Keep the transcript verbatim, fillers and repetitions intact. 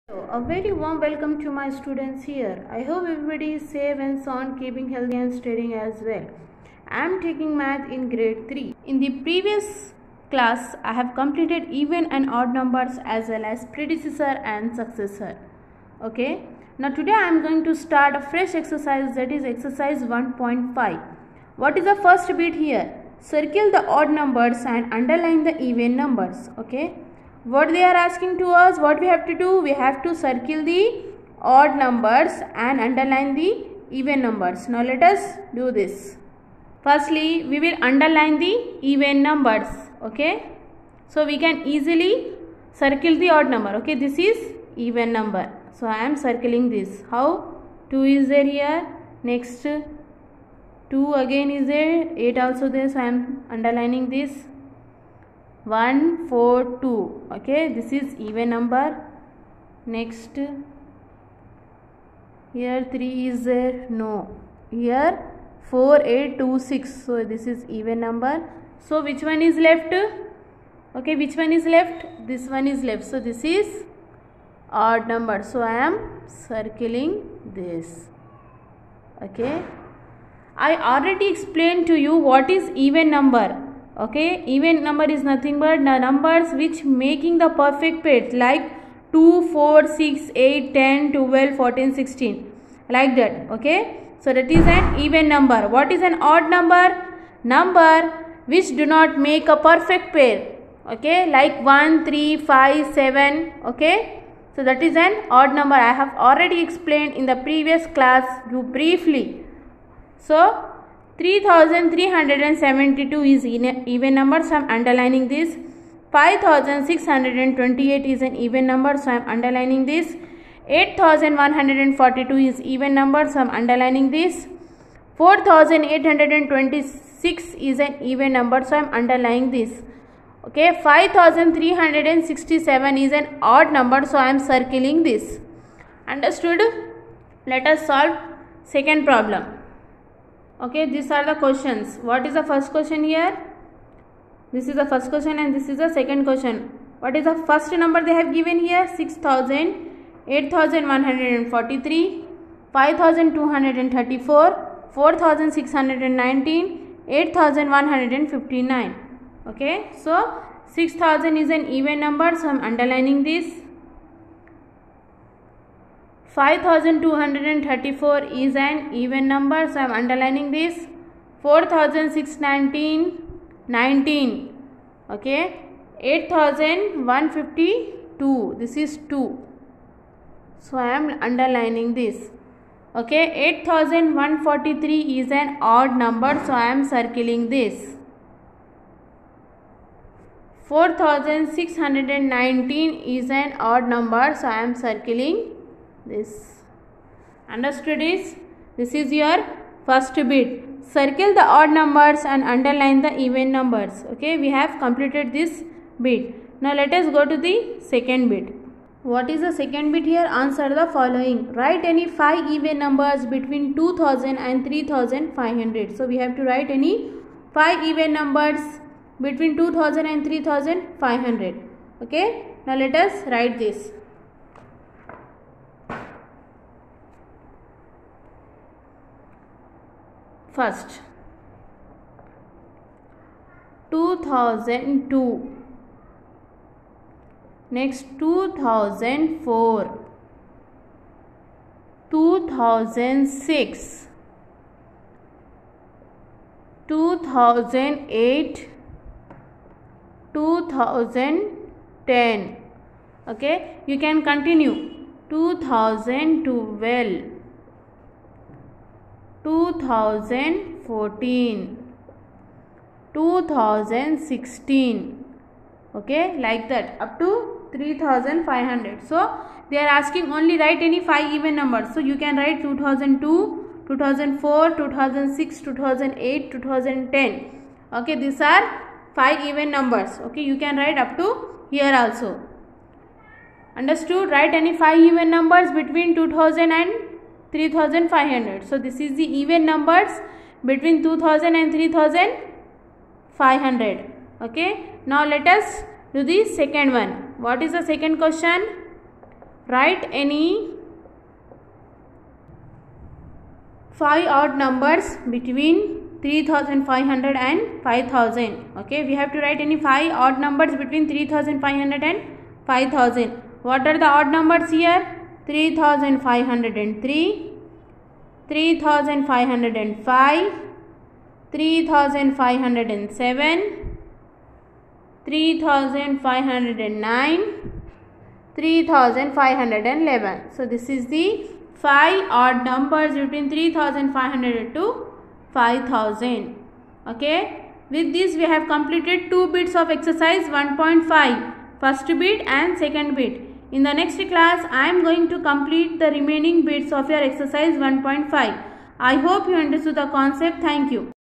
So, a very warm welcome to my students here. I hope everybody is safe and sound, keeping healthy and studying as well. I am taking math in grade three. In the previous class, I have completed even and odd numbers as well as predecessor and successor. Okay. Now today I am going to start a fresh exercise, that is exercise one point five. What is the first bit here? Circle the odd numbers and underline the even numbers. Okay. What they are asking to us, what we have to do? We have to circle the odd numbers and underline the even numbers. Now let us do this. Firstly, we will underline the even numbers. Okay. So we can easily circle the odd number. Okay. This is even number. So I am circling this. How? two is there here. Next two again is there. eight also there. So I am underlining this. one, four, two. Okay. This is even number. Next. Here three is there. No. Here four, eight, two, six. So this is even number. So which one is left? Okay. Which one is left? This one is left. So this is odd number. So I am circling this. Okay. I already explained to you what is even number. Okay. Even number is nothing but the numbers which making the perfect pairs, like two, four, six, eight, ten, twelve, fourteen, sixteen, like that. Okay. So that is an even number. What is an odd number? Number which do not make a perfect pair. Okay. Like one, three, five, seven. Okay. So that is an odd number. I have already explained in the previous class you briefly. So three thousand three hundred seventy-two is even number. So I am underlining this. five thousand six hundred twenty-eight is an even number. So I am underlining this. eight thousand one hundred forty-two is even number. So I am underlining this. four thousand eight hundred twenty-six is an even number. So I am underlining this. Okay, five thousand three hundred sixty-seven is an odd number, so I am circling this. Understood? Let us solve second problem. Okay, these are the questions. What is the first question here? This is the first question and this is the second question. What is the first number they have given here? six thousand, eight thousand one hundred forty-three, five thousand two hundred thirty-four, four thousand six hundred nineteen, eight thousand one hundred fifty-nine. Okay, so six thousand is an even number, so I am underlining this. five thousand two hundred thirty-four is an even number, so I am underlining this. four thousand six hundred nineteen, okay. eight thousand one hundred fifty-two, this is two, so I am underlining this. Okay, eight thousand one hundred forty-three is an odd number, so I am circling this. four thousand six hundred nineteen is an odd number, so I am circling this. Understood is? This is your first bit. Circle the odd numbers and underline the even numbers. Okay, we have completed this bit. Now let us go to the second bit. What is the second bit here? Answer the following. Write any five even numbers between two thousand and three thousand five hundred. So we have to write any five even numbers between two thousand and three thousand five hundred. Okay. Now let us write this. First, two thousand two. Next, two thousand four. two thousand six. two thousand eight. two thousand ten. Okay, you can continue. two thousand twelve, two thousand fourteen, two thousand sixteen. Okay, like that up to three thousand five hundred. So they are asking only write any five even numbers. So you can write two thousand two, two thousand four, two thousand six, two thousand eight, two thousand ten. Okay, these are five even numbers. Okay, you can write up to here also. Understood? Write any five even numbers between two thousand and three thousand five hundred. So this is the even numbers between two thousand and three thousand five hundred. Okay. Now let us do the second one. What is the second question? write any five odd numbers between three thousand five hundred and five thousand. Okay, we have to write any five odd numbers between three thousand five hundred and five thousand. What are the odd numbers here? three thousand five hundred three, three thousand five hundred five, three thousand five hundred seven, three thousand five hundred nine, three thousand five hundred eleven. So this is the five odd numbers between three thousand five hundred to five thousand. Okay, with this we have completed two bits of exercise one point five, first bit and second bit. In the next class I am going to complete the remaining bits of your exercise one point five. I hope you understood the concept. Thank you.